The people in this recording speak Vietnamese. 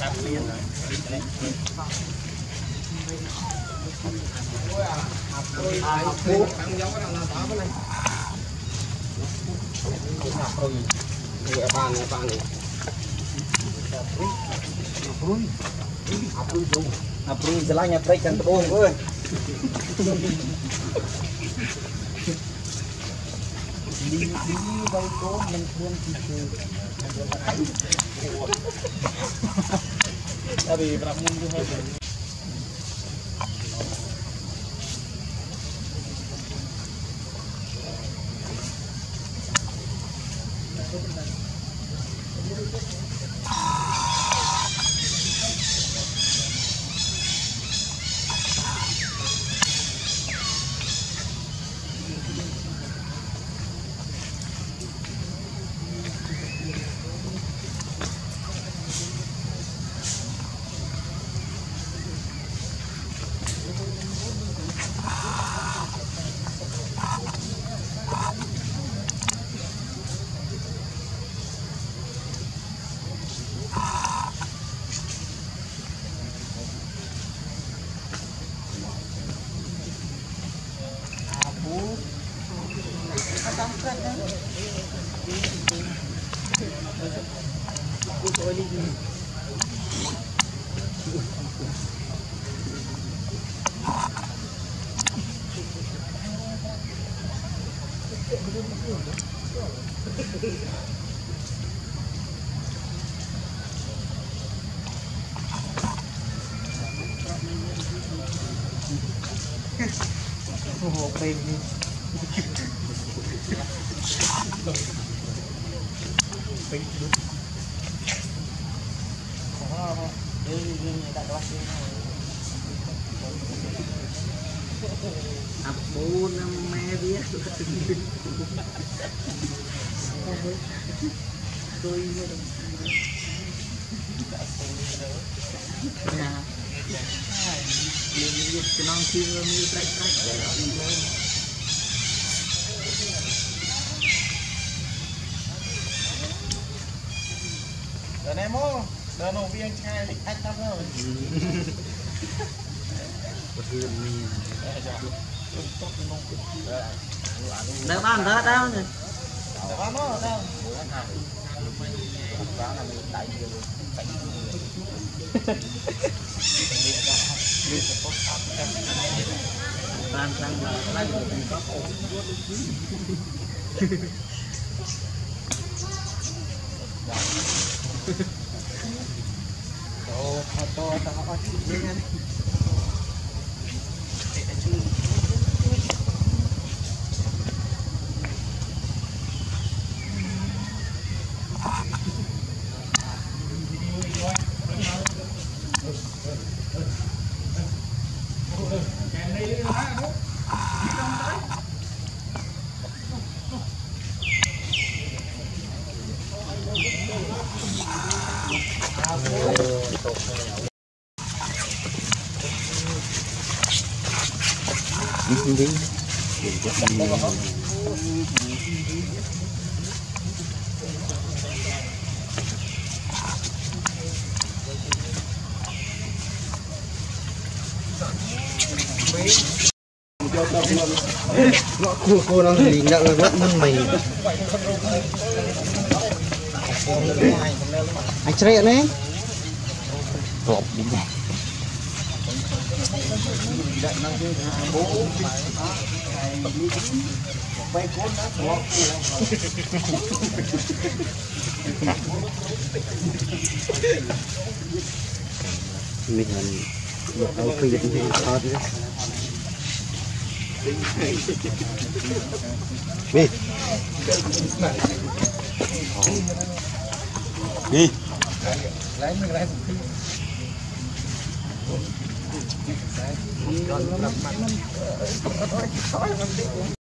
April selanya berikan tepung gue. Di balkon mencuan gitu. Tapi berapa minggu aja. Ampun, namanya dia dan emo dan obi yang cakap acap lah. Đang ăn đó đâu nè. Cô đang nhìn nhận là rất mân mày. Anh chơi đấy. Rộp đi này. Mình một đầu phi thì thoát nữa. Đi. Đi. Lấy mình lấy một phi.